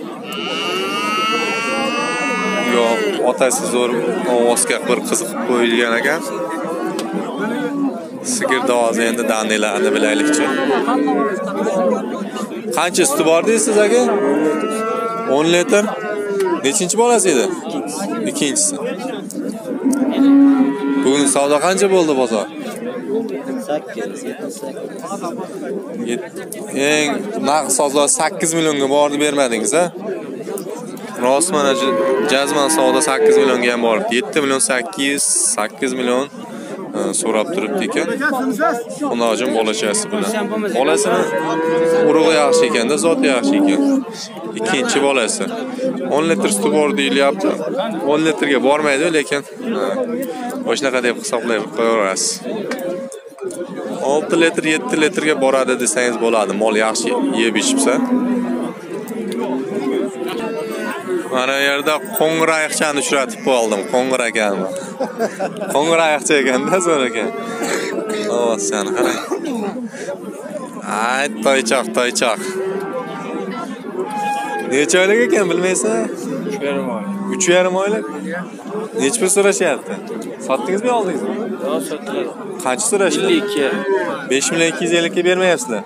Yo'q, otasi zo'r ovozga bir qiziqib qo'yilgan ekan. Sigir ovozi endi dandilarni bilaylikchi. Qancha suti bor deysiz aka? 10 litr. Nechinchi bolasi edi? Ikkinchisi. Bugun savdo qancha bo'ldi bozor? 8. Eng naqd savdo 8 millionga bordi bermadingiz, ha? Rosman jazman savdo 8 millionga ham bordi. 7 million 8 million so'rab turibdi ekan. Xunojin bolachasi bilan. Bolasini urug'i yaxshi ekanda, zoti yaxshi ekan. Ikkinchi bolasi. 10 litr suti bor deyilyapti. 10 litrga bormaydi, lekin o'shanaqa deb hisoblab qo'yaverasiz. 6 litr, 7 litrga boradi desangiz bo'ladi. Mol yaxshi yeb ichibsa. Mana yerda qo'ng'iroqchani uchratib qoldim. Qo'ng'ir ekanmi? Qo'ng'iroqcha ekanda zo'r ekan. Ovozchani qarang. Ay, toychoq. Necha oylik ekan bilmaysan? 3,5 oylik. Necha pul so'rashyapti? Sotdingizmi, oldingizmi? Yo'q, sotdilar. Qancha so'rashdi? 52. 5250 ga bermayapsizlar.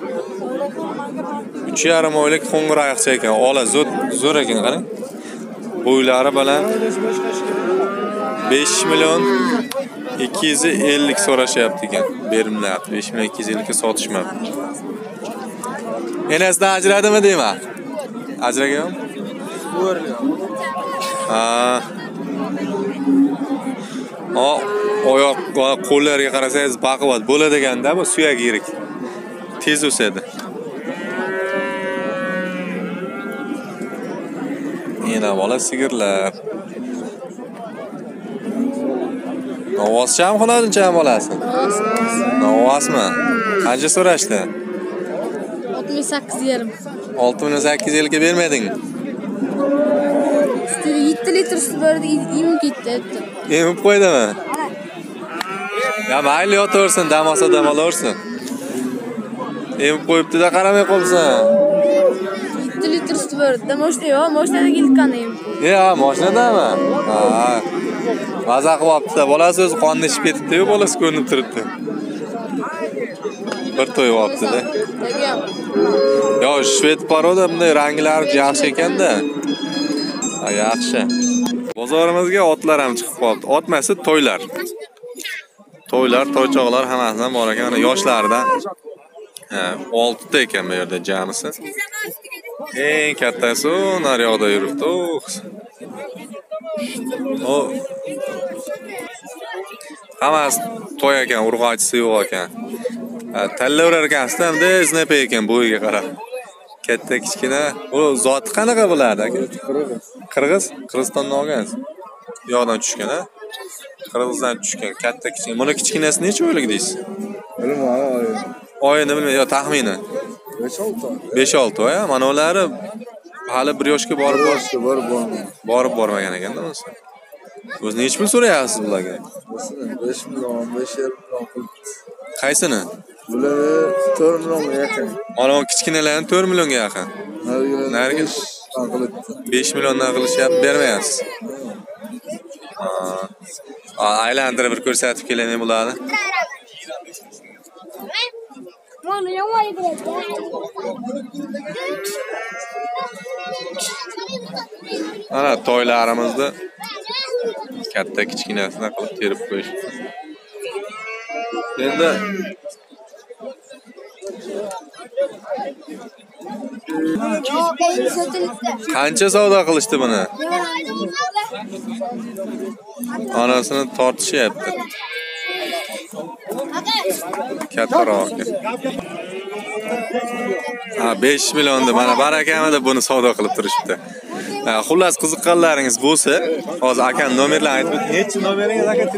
3,5 oylik qo'ng'iroqcha ekan. Ola zo'r ekan, qarang. Bo'ylari bilan 5 million 250 so'rashyapti ekan. Berilmayapti. 5 million 250 ga sotishmabdi. Enasidan ajradimi deyman? Ajragan? Ha. Oyoq va qo'llariga qarasangiz baquvvat bo'ladi eganda, bu suyak yirik. Tez o'sadi. Yana bola sigirlar. Novvoscha ham xunojincha ham bolasi. Novvosmi? Qancha so'rashdi? 68,5. 6850 ga bermadingmi? 7 litr suv berdi, emib ketdi. Emib qo'ydimi? Ya mayli yotaversin, dam olsa dam olaversin. Emib qo'yibdi-da, qaramay qolsan. 7 litr suv berdi. Mashinada kelgan emib. Ya, mashinadami? Ha. Maza qilyapti-da, bolasi o'zi qonni ichib ketibdi-yu, bolasi ko'rinib turibdi. Bir to'yibdi-da. Yo, shved paroda bunday ranglari yaxshi ekanda. Ha, yaxshi. Bozorimizga otlar ham chiqib qoldi. Otmasi to'ylar. Toychoqlar hammasidan bor ekan. Yoshlardan 6 ta ekan bu yerda jamisi. Eng kattasi naryoqda yuribdi. Hammasi to'y ekan, urg'ochisi yo'q ekan. Tanlayverar ekansizda, endi znep ekan bo'yiga qarab. Katta kichkina. Bu zoti qanaqa bo'ladi aka? Qirg'iz. Qirg'izistondan olgansiz. Yo'qdan tushgan, ha? Qirg'izdan tushgan katta kichkina. Buni kichkinasi necha oylik deysiz? Bilmadim. Oyini bilmayman, yo taxminan. 5-6 oy, mana ular hali 1 yoshga borib bormagan ekanda o'zi. O'zi necha pul so'rayapsiz bularga? 5 million, 5,5 million. Qaysini? Bular 4 millionga yaqin. Mana bu kichkinalarni 4 millionga yaqin. Nariga 5 milliondan qilishyapti, bermayapsiz. Aylantirib bir ko'rsatib kelaman bularni. Ana to'ylarimizni katta kichkinasini qilib terib qo'yish. Endi qancha savdo qilishdi buni? Onasini tortishyapti. Kattaroq. 5 millionni mana barakamada buni savdo qilib turishibdi. Xullas qiziqqanlaringiz bo'lsa, hozir akam nomerlarni aytib o'ting. Nechi nomeringiz aka?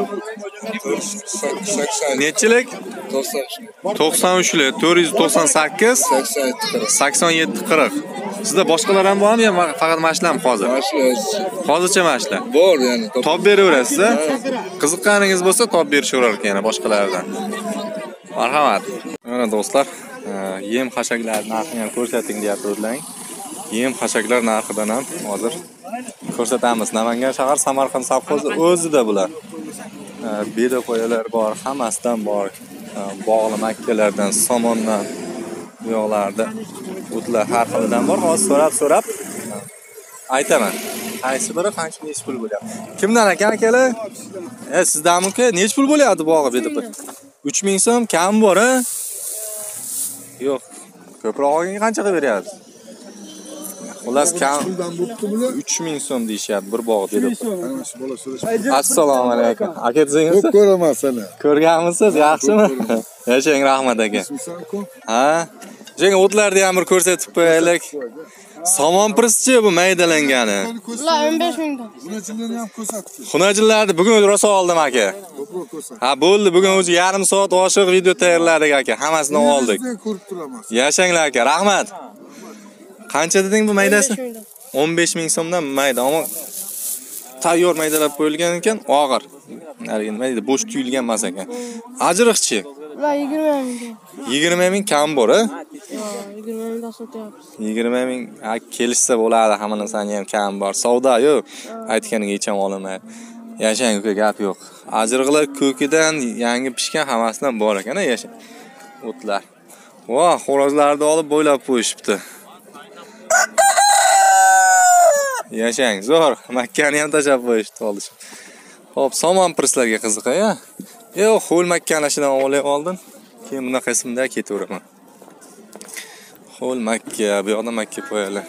Nechilik? 93lik 498 8740. Sizda boshqalar ham bormi yo faqat mashlam hozir? Hozircha mashla. Bor ya'ni. Top beraverasiz. Qiziqqaningiz bo'lsa top berishaverar ekan yana boshqalardan. Marhamat. Mana do'stlar, yem xashaklar narxini ham ko'rsating deyapti o'zlaring. Yem xashaklar narxidan ham hozir ko'rsatamiz. Namangan shahar Samarqand savxozi o'zida bular. Beda qo'yalar bor, hammasidan bor. Bog'li makkalardan, somondan, bu yoqlarda o'tlar har xilidan bor. Hozir so'rab aytaman. Qaysi biri qancha necha pul bo'lyapti? Kimdan ekan akalar? Sizdanmi-ku? Necha pul bo'lyapti bog'i beda pul? 3000 so'm kam bor-a? Yo'q. Ko'proq olganga qancha qilib beryapsiz? Xullas kam 3000 so'm deyishyapti bir bog' beda pul. Assalomu alaykum. Aka desangiz? Ko'p ko'raman seni. Ko'rganmisiz? Yaxshimi? Yashang rahmat aka. Ha? Jenga o'tlarni ham bir ko'rsatib qo'yaylik. Somon prischi bu maydalangani. Ular 15 mingdan. Xunajillarni ham ko'rsatdi. Xunajillarni bugun rosa oldim aka. Ko'proq ko'rsatdi. Ha, bo'ldi, bugun o'zi yarim soat oshiq video tayyorladik aka. Hammasini oldik. Ko'rib turamiz. Yashanglar aka, rahmat. Qancha deding bu maydasi? 15 ming so'mdan mayda, ammo tayyor maydalab qo'yilgan ekan, og'ir. Narigi nima deydi, bo'sh tuyulgan emas ekan. Ajriqchi. Ular 20 mingdan. 20 ming kam bor, a? 20 mingdan sotyapmiz. 20 ming kelishsa bo'ladi, hamma narsani ham kam bor. Savdo-yu, aytganiga hech ham olamaydi. Yashang uka, gap yo'q. Ajriqlar ko'kidan yangi pishgan hammasidan bor ekan, yashang. O'tlar. Voh, xo'rozlarni olib bo'ylab qo'yishibdi. Yashang, zo'r. Makkani ham tashab qo'yishdi hozir. Xo'p, somon prislarga qiziqay-a? Yo'q, xo'l makkanashidan olay oldin. Keyin bunaqa qismda ketaveraman. Xo'l makka, bu yoqda makka qo'yaylik.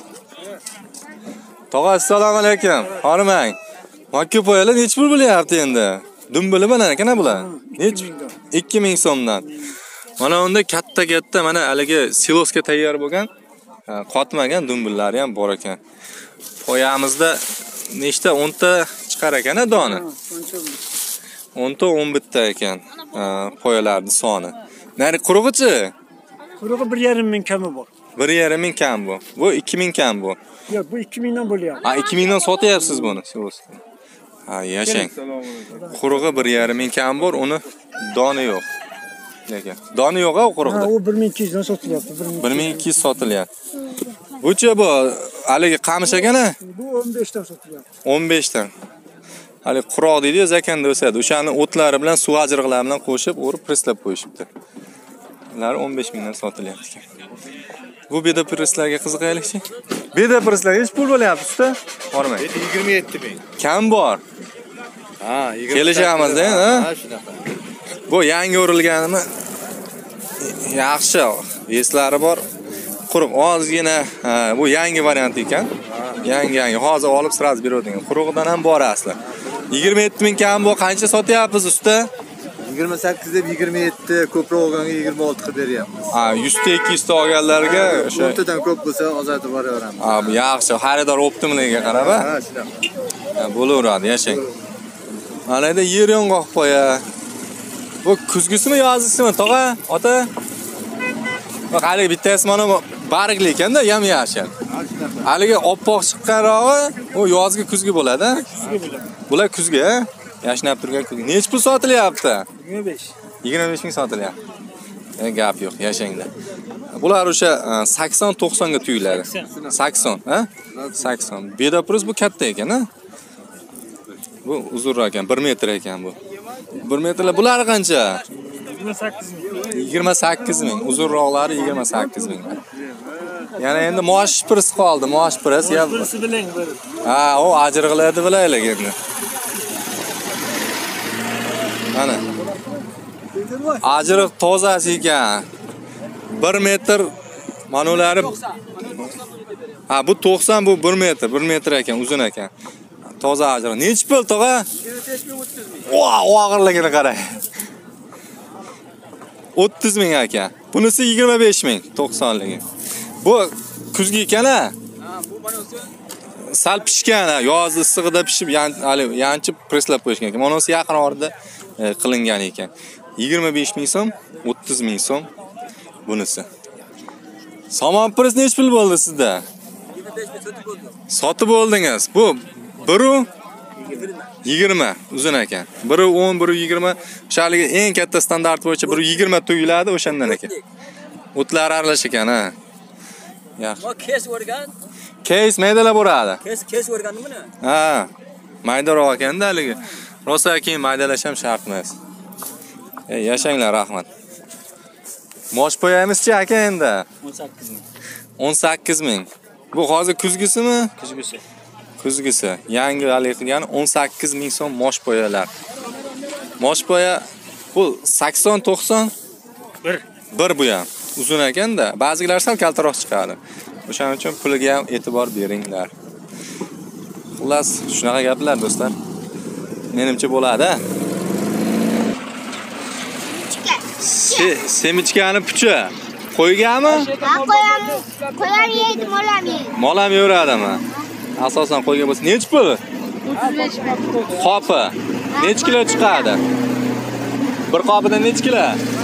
Tog'a, assalomu alaykum. Xorimang. Makka qo'yaylik, necha pul bo'lyapti endi? Dumbili bilan ekan bular. Necha? 2000 so'mdan. Mana unda katta mana haligi silosga tayyor bo'lgan, qotmagan dumbillari ham bor ekan. Poyamizda nechta 10 ta chiqar ekan doni. 10 ta 11 ta ekan poyalarning soni. Nari qurug'ichi? Qurug'i 1,5 ming kami bor. 1,5 ming kam bu. Bu 2000 kam bu. Yo'q, bu 2000 dan bo'lyapti. Ha, 2000 dan sotyapsiz buni. Ha, yashang. Qurug'i 1,5 ming kam bor, uni doni yo'q. Lekin doni yo'q-a qurug'ida. Ha, u 1200 dan sotilyapti. 1200 sotilyapti. Bucha bu haligi qamish ekan-a? Bu 15 dan sotilyapti. 15 dan. Hali quroq deydi-yu, zakanda o'sadi. O'shani o'tlari bilan, suv ajriqlari bilan qo'shib, o'rib prislab qo'yishibdi. Ular 15 mingdan sotilyapti ekan. Bu beda prislarga qiziqaylikchi. Beda prislarga hech pul bo'lyapti usta? Bormay. 27 ming. Kam bor. Ha, 20. Kelishamiz-da, ha? Ha, shunaqa. Bu yangi o'rilganimi? Yaxshi, eslari bor. Quruq ozgina, bu yangi variant ekan. Yangi. Hozir olib sirasiz beradigan. Quruqdan ham bor asli. 27 ming kam bu qancha sotyapsiz usta? 28 deb 27, ko'proq olganga 26 qilib beryapmiz. Ha, 100 ta 200 ta olganlarga o'sha O'rtadan ko'p bo'lsa ozatib boraveramiz. ha, bu yaxshi. Xaridor optimligiga qarab, Ha, shunaqa. bo'laveradi, yashang. Mana endi yer yong'oq qo'ya. Bu kuzgisimi, yozgisimi, tog'a, ota? Bak, haligi bittasi mana bargli ekanda, yam-yashil. Haligi oppoq chiqqanrog'i, u yozgi kuzgi bo'ladi. Bular kuzgi, yashnab turgan kuzgi. Nech pul sotilyapti? 25. 25 ming sotilyapti. Gap yo'q, yashanglar. Bular o'sha 80-90 ga tuyuladi. 80, ha? 80. Bedapros bu katta ekan, ha? Bu uzunroq ekan, 1 metr ekan bu. 1 metrlar bular qancha? 28 ming. 28 ming. Uzunroqlari 28 ming. Yana endi mosh pris qoldi, mosh pris. Birisi bilang bir. Ha, o ajriqlarni bilaylik endi. Mana. Ajriq tozasi ekan. 1 metr manolari. Ha, bu 90, bu 1 metr, 1 metr ekan, uzun ekan. Toza ajriq. Nech pul, tog'a? 25 ming, 30 ming. Og'irligini qarang. 30 ming ekan. Bunisi 25 ming, 90ligi. Bu kuzgi ekan-a? Ha, bu mana o'zi sal pishgan, yoz issig'ida pishib, yanchib preslab qo'yishgan ekan. Mana o'zi yaqin orada qilingan ekan. 25 ming so'm, 30 ming so'm bunisi. Somon pres nech pul bo'ldi sizda? 25 ming sotib bo'ldi. Sotib bo'ldingiz. Bu 20 uzun ekan. 10, 20. O'shaligi eng katta standart bo'yicha 20 tuyuladi o'shandan ekan. O'tlar aralash ekan, ha. Yaxshi. O kes o'rgan. Kes maydalab bo'ladi. Kes o'rgandimi buni? Ha, maydaroq ekanda haligi. Rosa keyin maydalash ham shart emas. Yashanglar, rahmat. Mosh qo'yamizchi aka endi? 18 ming. 18 ming. Bu hozir kuzgisimi? Kuzgisi. Kuzgisi. Yangi hali qilgan 18 ming so'm mosh qo'yalar. Mosh qo'ya bu 80-90 bir bu ham. Uzun ekanda, ba'zilar sal kaltaroq chiqadi. O'shaning uchun puliga ham e'tibor beringlar. Xullas, shunaqa gaplar do'stlar. Menimcha bo'ladi. Semichkani puchi. Qo'ygami? Qo'yam yeydi, molam yeydi. Molam yuradimi? Asosan qo'yga bo'lsa, nech pul? 35 ming. Qopi. Nech kilo chiqadi? Bir qopidan nech kilo?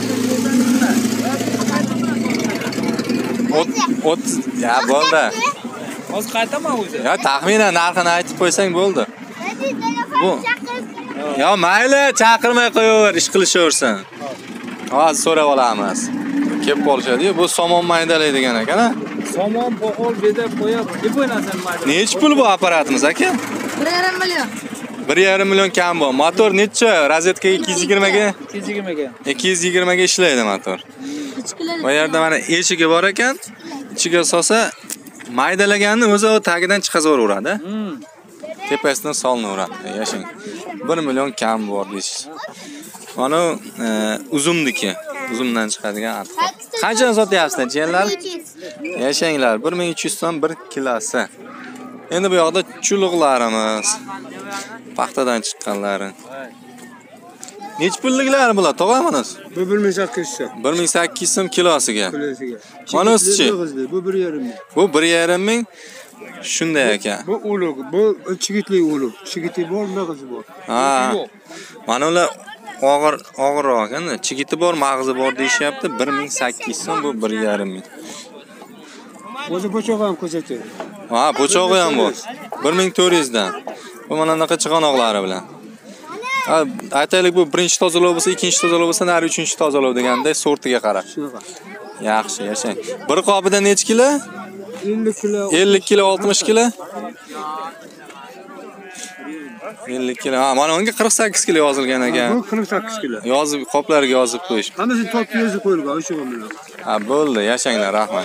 30. Ya bo'ldi. Hozir qaytaman o'zi. Ya taxminan narxini aytib qo'ysang bo'ldi. Bu. Ya mayli, chaqirmay qo'yaver, ish qilishaversin. Hozir so'rab olamiz. Kelib qolishadi-yu, bu somon maydalaydigan ekan-a? Somon bo'g'ol bedab qo'yib, deb o'ynasan mayda. Nech pul bu apparatimiz aka? 1,5 million. 1,5 million kam bu. Motor necha? Rozetkaga 220 ga? 220 ga. 220 ga ishlaydi motor. Bu yerda mana eshigi bor ekan. Ichiga solsa maydalaganni o'zi tagidan chiqazaveradi. Tepasidan solinaveradi. Yashang. 1 million kam bor deysiz. Mana uzumniki. Uzumdan chiqadigan arpa. Qanchadan sotyapsizlar, jiyanlar? Yashanglar, 1200 so'm 1 kilosi. Endi bu yoqda chuluqlarimiz. Paxtadan chiqqanlari. Nech pulliklar bular, tog'amiz? Bu 1800 so'm. 1800 so'm kilosiga. Kilosiga. Manosichi? Bu 1,5 ming. Bu 1,5 ming. Shunday ekan. Bu ulug', bu chigitli ulug'. Chigiti bor, mag'zi bor. Ha. Mana ular og'irroq ekan-da. Chigiti bor, mag'zi bor deyishyapti. 1800 so'm, bu 1,5 ming. O'zi po'chog'i ham ko'rsatadi. Ha, po'chog'i ham bor. 1400 dan. Bu mana bunaqa chig'anoqlari bilan. Ha, aytaylik bu birinchi tozalov bo'lsa, ikkinchi tozalov bo'lsa, nari uchinchi tozalov deganday sortiga qarab. Shunaqa. Yaxshi, yashang. Bir qopida nech kilo? 50 kilo. 50 kilo, 60 kilo. 50 kilo. Ha, mana unga 48 kilo yozilgan ekan. Bu 48 kilo. Yozib, qoplarga yozib qo'yish. Hammasi topib yozib qo'yilgan, o'sha bilan. Ha, bo'ldi, yashanglar, rahmat.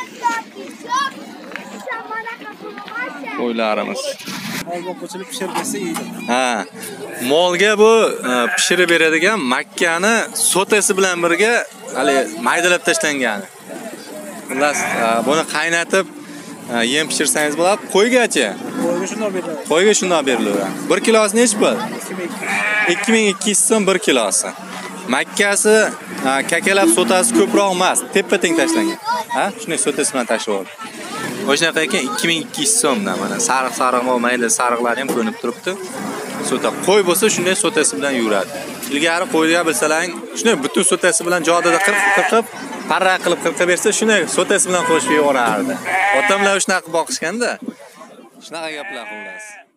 Qo'ylarimiz. Molga qo'shilib pishirib bersa yeydi. Ha. Molga bu pishirib beradigan makkani sotasi bilan birga hali maydalab tashlangan. Xullas, buni qaynatib yem pishirsangiz bo'ladi. Qo'ygachi? Qo'yga shunday beriladi. Qo'yga shunday beriladi. 1 kilosi nech pul? 2200 so'm 1 kilosi. Makkasi kakalab sotasi ko'proq emas, tepa teng tashlangan. Ha? Shunday sotasi bilan tashlab oldi. O'shanaqa ekan 2200 so'mdan mana sariq olmaydi, sariqlar ham ko'nib turibdi. Sota qo'y bo'lsa shunday sotasi bilan yuradi. Ilgari qo'yga bilsalaring, shunday butun sotasi bilan jodada qirqib, parra qilib qirqa bersa, shunday sotasi bilan qo'shib yuborardi. Otamlar shunaqa boqishganda, shunaqa gaplar xullas.